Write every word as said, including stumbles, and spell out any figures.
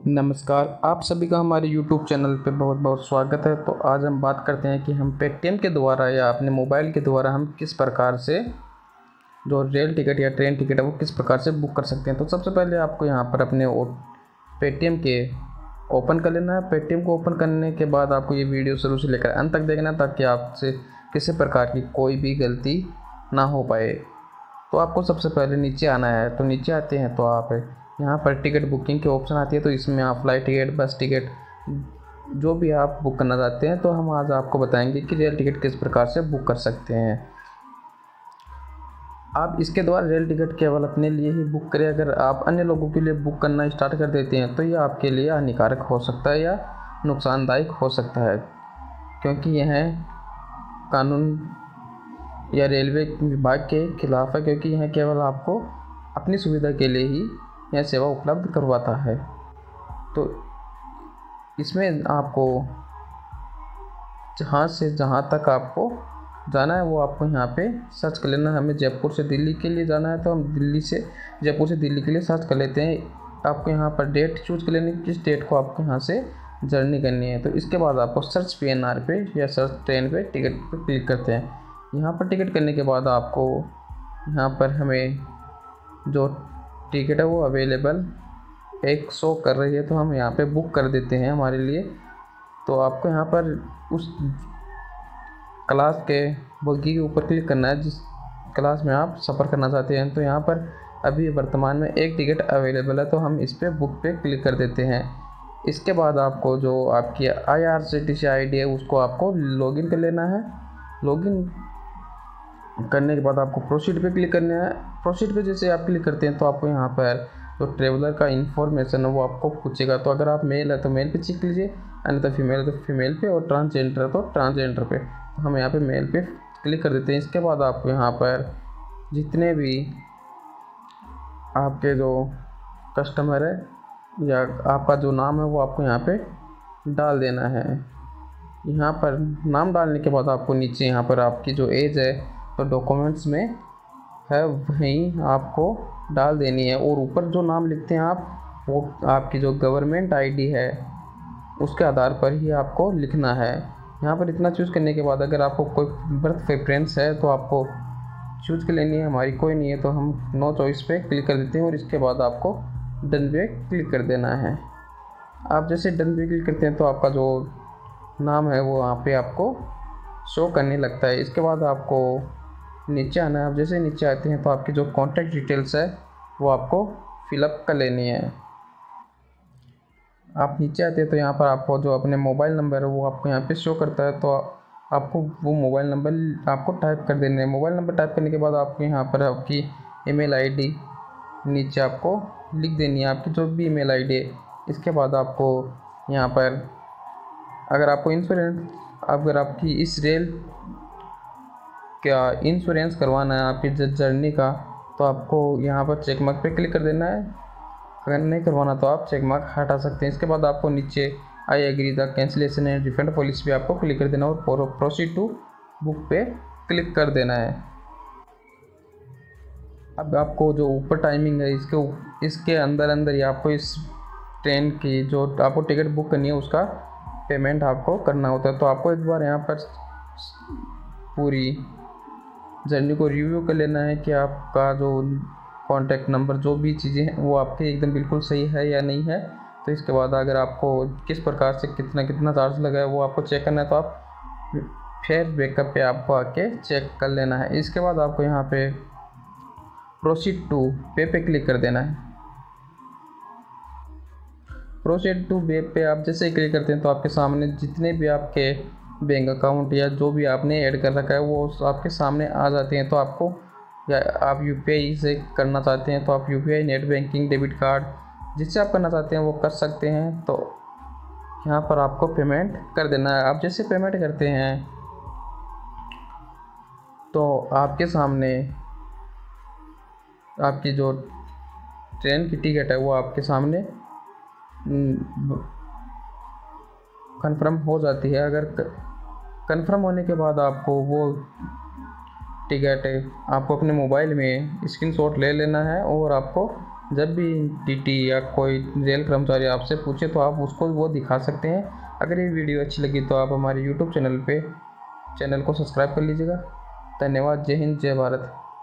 नमस्कार, आप सभी का हमारे यूट्यूब चैनल पे बहुत बहुत स्वागत है। तो आज हम बात करते हैं कि हम पेटीएम के द्वारा या अपने मोबाइल के द्वारा हम किस प्रकार से जो रेल टिकट या ट्रेन टिकट है वो किस प्रकार से बुक कर सकते हैं। तो सबसे पहले आपको यहाँ पर अपने पेटीएम के ओपन कर लेना है। पेटीएम को ओपन करने के बाद आपको ये वीडियो शुरू से लेकर अंत तक देखना है ताकि आपसे किसी प्रकार की कोई भी गलती ना हो पाए। तो आपको सबसे पहले नीचे आना है। तो नीचे आते हैं तो आप यहाँ पर टिकट बुकिंग के ऑप्शन आती है, तो इसमें आप फ्लाइट टिकट, बस टिकट जो भी आप बुक करना चाहते हैं, तो हम आज आपको बताएंगे कि रेल टिकट किस प्रकार से बुक कर सकते हैं। आप इसके द्वारा रेल टिकट केवल अपने लिए ही बुक करें। अगर आप अन्य लोगों के लिए बुक करना स्टार्ट कर देते हैं तो यह आपके लिए हानिकारक हो सकता है या नुकसानदायक हो सकता है, क्योंकि यह कानून या रेलवे विभाग के खिलाफ है, क्योंकि यह केवल आपको अपनी सुविधा के लिए ही यह सेवा उपलब्ध करवाता है। तो इसमें आपको जहाँ से जहाँ तक आपको जाना है वो आपको यहाँ पे सर्च कर लेना है। हमें जयपुर से दिल्ली के लिए जाना है तो हम दिल्ली से जयपुर से दिल्ली के लिए सर्च कर लेते हैं। आपको यहाँ पर डेट चूज कर लेनी है, किस डेट को आपको यहाँ से जर्नी करनी है। तो इसके बाद आपको सर्च पीएनआर पे या सर्च ट्रेन पे टिकट पर क्लिक करते हैं। यहाँ पर टिकट करने के बाद आपको यहाँ पर हमें जो टिकट है वो अवेलेबल एक शो कर रही है, तो हम यहाँ पे बुक कर देते हैं हमारे लिए। तो आपको यहाँ पर उस क्लास के बोगी के ऊपर क्लिक करना है जिस क्लास में आप सफ़र करना चाहते हैं। तो यहाँ पर अभी वर्तमान में एक टिकट अवेलेबल है, तो हम इस पर बुक पे क्लिक कर देते हैं। इसके बाद आपको जो आपकी I R C T C I D है उसको आपको लॉगिन कर लेना है। लॉगिन करने के बाद आपको प्रोसीड पे क्लिक करना है। प्रोसीड पे जैसे आप क्लिक करते हैं तो आपको यहाँ पर जो ट्रेवलर का इन्फॉर्मेशन है वो आपको पूछेगा। तो अगर आप मेल है तो मेल पे चेक लीजिए, अन्यथा फीमेल है तो फीमेल पे, और ट्रांसजेंडर है तो ट्रांसजेंडर पे। तो हम यहाँ पे मेल पे क्लिक कर देते हैं। इसके बाद आपको यहाँ पर जितने भी आपके जो कस्टमर है या आपका जो नाम है वो आपको यहाँ पे डाल देना है। यहाँ पर नाम डालने के बाद आपको नीचे यहाँ पर आपकी जो एज है तो डॉक्यूमेंट्स में है वहीं आपको डाल देनी है, और ऊपर जो नाम लिखते हैं आप वो आपकी जो गवर्नमेंट आईडी है उसके आधार पर ही आपको लिखना है। यहाँ पर इतना चूज़ करने के बाद अगर आपको कोई बर्थ प्रेफरेंस है तो आपको चूज़ कर लेनी है, हमारी कोई नहीं है तो हम नो चॉइस पे क्लिक कर देते हैं, और इसके बाद आपको डन पे क्लिक कर देना है। आप जैसे डन पे क्लिक करते हैं तो आपका जो नाम है वो वहाँ पे आपको शो करने लगता है। इसके बाद आपको नीचे आना है। आप जैसे नीचे आते हैं तो आपकी जो कॉन्टैक्ट डिटेल्स है वो आपको फिलअप कर लेनी है। आप नीचे आते हैं तो यहाँ पर आपको जो अपने मोबाइल नंबर है वो आपको यहाँ पे शो करता है, तो आपको वो मोबाइल नंबर आपको टाइप कर देना है। मोबाइल नंबर टाइप करने के बाद आपको यहाँ पर आपकी ईमेल आईडी नीचे आपको लिख देनी है, आपकी जो भी ईमेल आईडी है। इसके बाद आपको यहाँ पर अगर आपको इंश्योरेंस अगर आपकी इस रेल क्या इंश्योरेंस करवाना है आपकी जर्नी का, तो आपको यहाँ पर चेक मार्क पे क्लिक कर देना है। अगर नहीं करवाना तो आप चेक मार्क हटा सकते हैं। इसके बाद आपको नीचे I agree the cancellation and refund policy पे आपको क्लिक कर देना और प्रोसीड टू बुक पे क्लिक कर देना है। अब आपको जो ऊपर टाइमिंग है इसके इसके अंदर अंदर ही आपको इस ट्रेन की जो आपको टिकट बुक करनी है उसका पेमेंट आपको करना होता है। तो आपको एक बार यहाँ पर पूरी जर्नी को रिव्यू कर लेना है कि आपका जो कॉन्टैक्ट नंबर जो भी चीज़ें हैं वो आपके एकदम बिल्कुल सही है या नहीं है। तो इसके बाद अगर आपको किस प्रकार से कितना कितना चार्ज लगा है वो आपको चेक करना है, तो आप फिर बैकअप पे आपको आके चेक कर लेना है। इसके बाद आपको यहाँ पे प्रोसीड टू पे पे क्लिक कर देना है। प्रोसीड टू पे पे आप जैसे क्लिक करते हैं तो आपके सामने जितने भी आपके बैंक अकाउंट या जो भी आपने ऐड कर रखा है वो आपके सामने आ जाते हैं। तो आपको या आप यूपीआई से करना चाहते हैं तो आप UPI, net banking, debit card जिससे आप करना चाहते हैं वो कर सकते हैं। तो यहाँ पर आपको पेमेंट कर देना है। आप जैसे पेमेंट करते हैं तो आपके सामने आपकी जो ट्रेन की टिकट है वो आपके सामने कंफर्म हो जाती है। अगर कंफर्म होने के बाद आपको वो टिकट आपको अपने मोबाइल में स्क्रीनशॉट ले लेना है और आपको जब भी टीटी या कोई रेल कर्मचारी आपसे पूछे तो आप उसको वो दिखा सकते हैं। अगर ये वीडियो अच्छी लगी तो आप हमारे यूट्यूब चैनल पे चैनल को सब्सक्राइब कर लीजिएगा। धन्यवाद। जय हिंद, जय भारत।